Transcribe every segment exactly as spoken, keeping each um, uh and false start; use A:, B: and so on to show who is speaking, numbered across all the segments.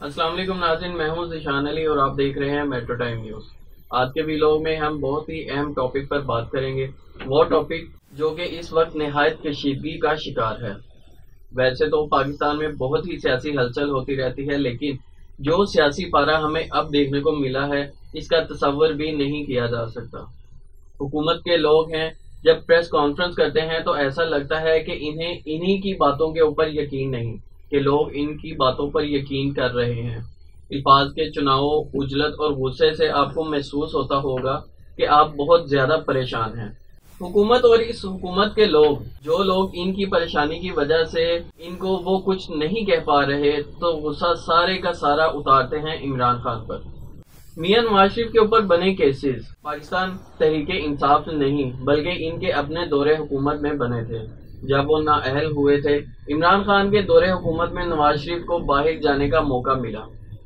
A: अस्सलाम वालेकुम नाज़रीन, मैं हूं ज़िशान अली और आप देख रहे हैं मेट्रो टाइम न्यूज़। आज के वीडियो में हम बहुत ही अहम टॉपिक पर बात करेंगे, वो टॉपिक जो कि इस वक्त निहायत कशीदगी का शिकार है। वैसे तो पाकिस्तान में बहुत ही सियासी हलचल होती रहती है, लेकिन जो सियासी पारा हमें अब देखने को मिला है इसका तसव्वुर भी नहीं किया जा सकता। हुकूमत के लोग हैं, जब प्रेस कॉन्फ्रेंस करते हैं तो ऐसा लगता है कि इन्हें इन्हीं की बातों के ऊपर यकीन नहीं कि लोग इनकी बातों पर यकीन कर रहे हैं। अल्फाज के चुनाव, उजलत और गुस्से से आपको महसूस होता होगा कि आप बहुत ज्यादा परेशान हैं। हुकूमत और इस हुकूमत के लोग, जो लोग इनकी परेशानी की वजह से इनको वो कुछ नहीं कह पा रहे, तो गुस्सा सारे का सारा उतारते हैं इमरान खान पर। मियां नवाज शरीफ के ऊपर बने केसेस पाकिस्तान तहरीके इंसाफ नहीं बल्कि इनके अपने दौरे हुकूमत में बने थे। जब वो नाअहल हुए थे, इमरान खान के दौरे हुकूमत में नवाज शरीफ को बाहर जाने का मौका मिला,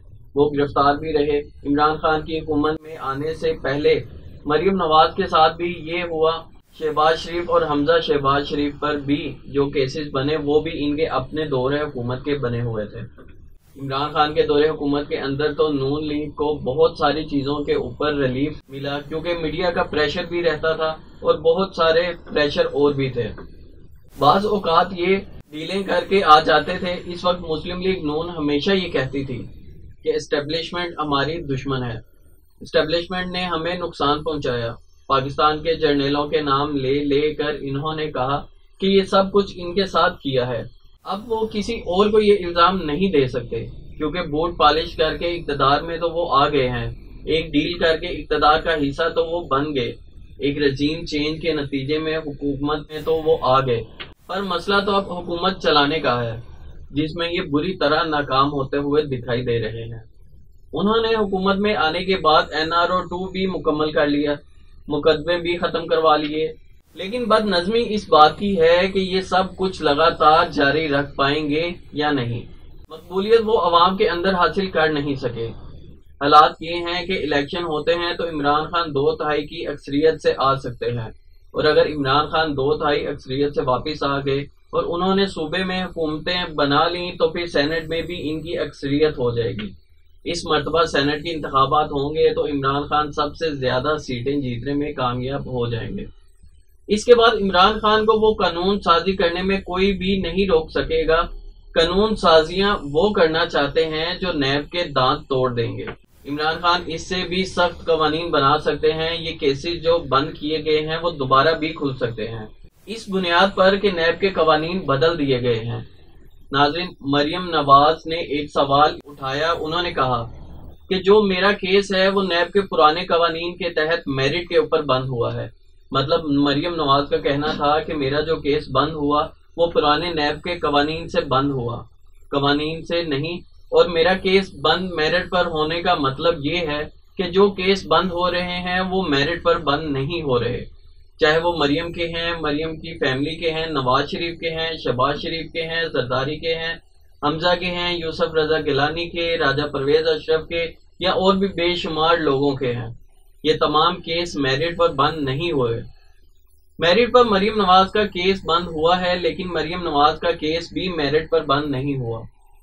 A: वो गिरफ्तार भी रहे। इमरान खान की हुकूमत में आने से पहले मरियम नवाज के साथ भी ये हुआ। शहबाज शरीफ और हमजा शहबाज शरीफ पर भी जो केसेस बने वो भी इनके अपने दौरे हुकूमत के बने हुए थे। इमरान खान के दौरे हुकूमत के अंदर तो नून लीग को बहुत सारी चीज़ों के ऊपर रिलीफ मिला, क्योंकि मीडिया का प्रेशर भी रहता था और बहुत सारे प्रेशर और भी थे। बाज़ औकात ये डीलें करके आ जाते थे। इस वक्त मुस्लिम लीग नून हमेशा ये कहती थी कि एस्टेब्लिशमेंट हमारी दुश्मन है, एस्टेब्लिशमेंट ने हमें नुकसान पहुंचाया। पाकिस्तान के जर्नलों के नाम ले ले कर इन्होंने कहा कि ये सब कुछ इनके साथ किया है। अब वो किसी और को ये इल्ज़ाम नहीं दे सकते, क्योंकि बूट पॉलिश करके इक़्तिदार में तो वो आ गए हैं, एक डील करके इक़्तिदार का हिस्सा तो वो बन गए, एक रजीम चेंज के नतीजे में हुकूमत में तो वो आ गए। पर मसला तो अब हुकूमत चलाने का है, जिसमें ये बुरी तरह नाकाम होते हुए दिखाई दे रहे हैं। उन्होंने हुकूमत में आने के बाद एन आर ओ टू भी मुकम्मल कर लिया, मुकदमे भी खत्म करवा लिए, लेकिन बदनज़मी इस बात की है कि ये सब कुछ लगातार जारी रख पाएंगे या नहीं। मकबूलियत वो अवाम के अंदर हासिल कर नहीं सके। हालात ये हैं कि इलेक्शन होते हैं तो इमरान खान दो तिहाई की अक्सरियत से आ सकते हैं, और अगर इमरान खान दो तिहाई अक्सरियत से वापस आ गए और उन्होंने सूबे में हुकूमतें बना ली तो फिर सेनेट में भी इनकी अक्सरियत हो जाएगी। इस मरतबा सेनेट के इंतखाबात होंगे तो इमरान खान सबसे ज्यादा सीटें जीतने में कामयाब हो जाएंगे। इसके बाद इमरान खान को वो कानून साजी करने में कोई भी नहीं रोक सकेगा। कानून साजियां वो करना चाहते हैं जो नैब के दांत तोड़ देंगे। इमरान खान इससे भी सख्त कवानीन बना सकते हैं। ये केसेस जो बंद किए गए हैं वो दोबारा भी खुल सकते हैं, इस बुनियाद पर कि नैब के कवानीन बदल दिए गए हैं। नाज़रीन, मरियम नवाज ने एक सवाल उठाया। उन्होंने कहा कि जो मेरा केस है वो नैब के पुराने कवानीन के तहत मेरिट के ऊपर बंद हुआ है। मतलब मरियम नवाज का कहना था कि मेरा जो केस बंद हुआ वो पुराने नैब के कवानीन से बंद हुआ, कवानीन से नहीं। और मेरा केस बंद मेरिट पर होने का मतलब ये है कि जो केस बंद हो रहे हैं वो मेरिट पर बंद नहीं हो रहे, चाहे वो मरियम के हैं, मरियम की फैमिली के हैं, नवाज शरीफ के हैं, शहबाज शरीफ के हैं, जरदारी के हैं, हमजा के हैं, यूसुफ रजा गिलानी के, राजा परवेज अशरफ के, या और भी बेशुमार लोगों के हैं। ये तमाम केस मेरिट पर बंद नहीं हुए। मेरिट पर मरियम नवाज का केस बंद हुआ है, लेकिन मरियम नवाज का केस भी मेरिट पर बंद नहीं हुआ।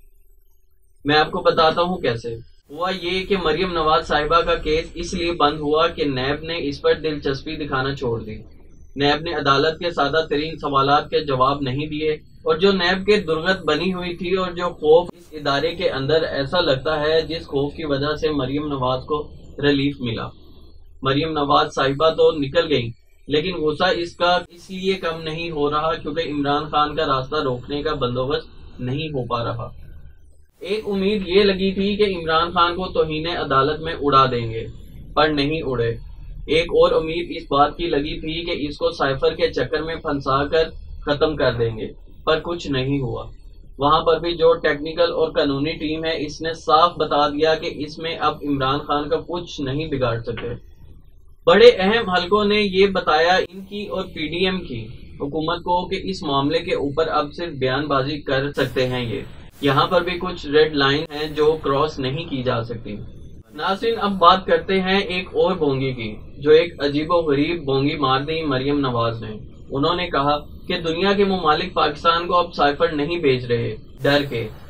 A: मैं आपको बताता हूँ कैसे हुआ। ये कि मरियम नवाज साहिबा का केस इसलिए बंद हुआ कि नैब ने इस पर दिलचस्पी दिखाना छोड़ दी। नैब ने अदालत के सादा तरीन सवालात के जवाब नहीं दिए, और जो नैब के दुर्गत बनी हुई थी और जो खौफ इस इदारे के अंदर ऐसा लगता है जिस खौफ की वजह से मरियम नवाज को रिलीफ मिला। मरियम नवाज साहिबा तो निकल गई, लेकिन गुस्सा इसका इसलिए कम नहीं हो रहा क्योंकि इमरान खान का रास्ता रोकने का बंदोबस्त नहीं हो पा रहा। एक उम्मीद ये लगी थी कि इमरान खान को तौहीन अदालत में उड़ा देंगे, पर नहीं उड़े। एक और उम्मीद इस बात की लगी थी कि इसको साइफर के चक्कर में फंसा कर खत्म कर देंगे, पर कुछ नहीं हुआ। वहां पर भी जो टेक्निकल और कानूनी टीम है इसने साफ बता दिया कि इसमें अब इमरान खान का कुछ नहीं बिगाड़ सके। बड़े अहम हलकों ने ये बताया इनकी और पी डी एम की हुकूमत को कि इस मामले के ऊपर अब सिर्फ बयानबाजी कर सकते हैं। ये यहाँ पर भी कुछ रेड लाइन है जो क्रॉस नहीं की जा सकती। नाज़रीन, अब बात करते हैं एक और बोंगी की, जो एक अजीबो गरीब बोंगी मार दी मरियम नवाज ने। उन्होंने कहा कि दुनिया के मुमालिक पाकिस्तान को अब साइफर नहीं भेज रहे डर के,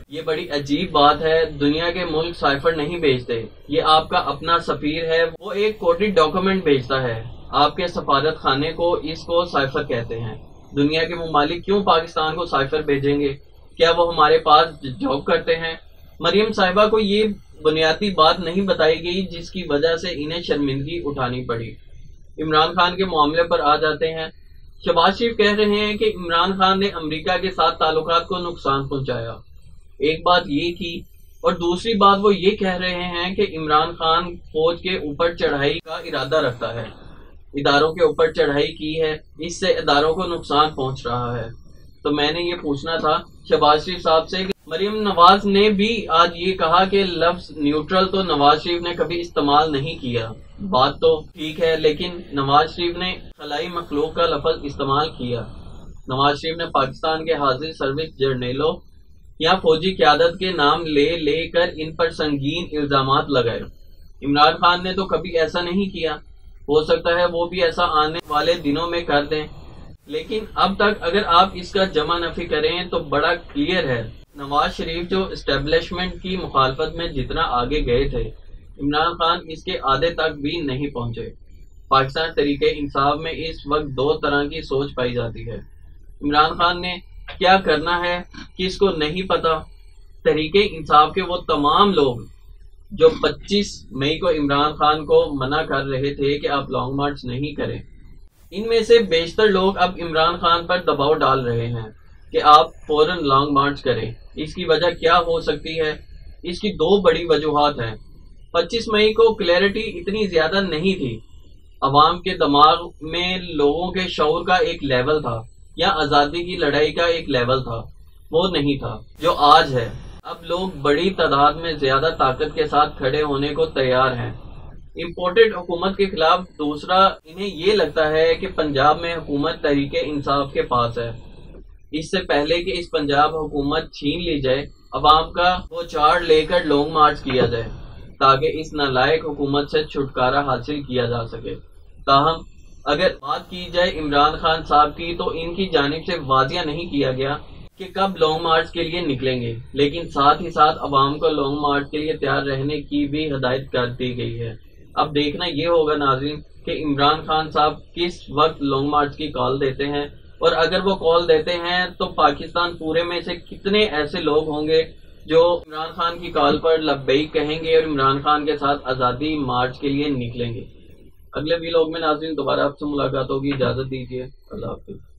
A: یہ بڑی عجیب بات ہے، دنیا کے ملک سائفر نہیں بھیجتے، یہ آپ کا اپنا سفیر ہے، وہ ایک کوڈڈ ڈاکومنٹ بھیجتا ہے آپ کے سفارت خانے کو، اس کو سائفر کہتے ہیں۔ دنیا کے ممالک کیوں پاکستان کو سائفر بھیجیں گے؟ کیا وہ ہمارے پاس جاب کرتے ہیں؟ مریم صاحبہ کو یہ بنیادی بات نہیں بتائی گئی جس کی وجہ سے انہیں شرمندگی اٹھانی پڑی۔ عمران خان کے معاملے پر آ جاتے ہیں۔ شہباز شریف کہہ رہے ہیں کہ عمران خان نے امریکہ کے ساتھ تعلقات کو نقصان پہنچایا، ایک بات یہ کی، اور دوسری بات وہ یہ کہہ رہے ہیں کہ عمران خان فوج کے اوپر چڑھائی کا ارادہ رکھتا ہے، اداروں کے اوپر چڑھائی کی ہے، اس سے اداروں کو نقصان پہنچ رہا ہے۔ تو میں نے یہ پوچھنا تھا شہباز شریف صاحب سے کہ مریم نواز نے بھی آج یہ کہا کہ لفظ نیوٹرل تو نواز شریف نے کبھی استعمال نہیں کیا، بات تو ٹھیک ہے، لیکن نواز شریف نے خلائی مخلوق کا لفظ استعمال کیا۔ نواز شریف نے پاکستان کے حاضر سروس جرنیلوں یا فوجی قیادت کے نام لے لے کر ان پر سنگین الزامات لگائے۔ عمران خان نے تو کبھی ایسا نہیں کیا، ہو سکتا ہے وہ بھی ایسا آنے والے دنوں میں کر دیں، لیکن اب تک اگر آپ اس کا جمع نفی کریں تو بڑا کلیئر ہے۔ نواز شریف جو اسٹیبلشمنٹ کی مخالفت میں جتنا آگے گئے تھے، عمران خان اس کے آدھے تک بھی نہیں پہنچے۔ پاکستان تحریک انصاف میں اس وقت دو طرح کی سوچ پائی جاتی ہے۔ عمران خان نے کیا کرنا ہے کس کو نہیں پتا۔ تحریک انصاف کے وہ تمام لوگ جو پچیس مئی کو عمران خان کو منع کر رہے تھے کہ آپ لانگ مارچ نہیں کریں، ان میں سے بیشتر لوگ اب عمران خان پر دباؤ ڈال رہے ہیں کہ آپ فوراً لانگ مارچ کریں۔ اس کی وجہ کیا ہو سکتی ہے؟ اس کی دو بڑی وجوہات ہیں۔ پچیس مئی کو کلیئرٹی اتنی زیادہ نہیں تھی، عوام کے دماغ میں لوگوں کے شعور کا ایک لیول تھا یا آزادی کی لڑائی کا ایک لیول تھا، وہ نہیں تھا جو آج ہے۔ اب لوگ بڑی تعداد میں زیادہ طاقت کے ساتھ کھڑے ہونے کو تیار ہیں امپورٹڈ حکومت کے خلاف۔ دوسرا، انہیں یہ لگتا ہے کہ پنجاب میں حکومت تحریک انصاف کے پاس ہے، اس سے پہلے کہ اس پنجاب حکومت چھین لی جائے، عوام کا وہ چاڑ لے کر لانگ مارچ کیا جائے تاکہ اس نالائق حکومت سے چھٹکارا حاصل کیا جا سکے۔ تاہم اگر بات کی جائے عمران خان صاحب کی تو ان کی جانب سے واضح نہیں کیا گیا کہ کب لانگ مارچ کے لیے نکلیں گے، لیکن ساتھ ہی ساتھ عوام کو لانگ مارچ کے لیے تیار رہنے کی بھی ہدایت کر دی گئی ہے۔ اب دیکھنا یہ ہوگا ناظرین کہ عمران خان صاحب کس وقت لانگ مارچ کی کال دیتے ہیں، اور اگر وہ کال دیتے ہیں تو پاکستان پورے میں سے کتنے ایسے لوگ ہوں گے جو عمران خان کی کال پر لبیک کہیں گے اور عمران خان کے ساتھ آزادی مارچ کے لیے نکلیں گے۔ اگلے ویلاگ میں ناظرین دوبارہ آپ سے ملاقات ہوگی، اجازت دیجیے، اللہ حافظ۔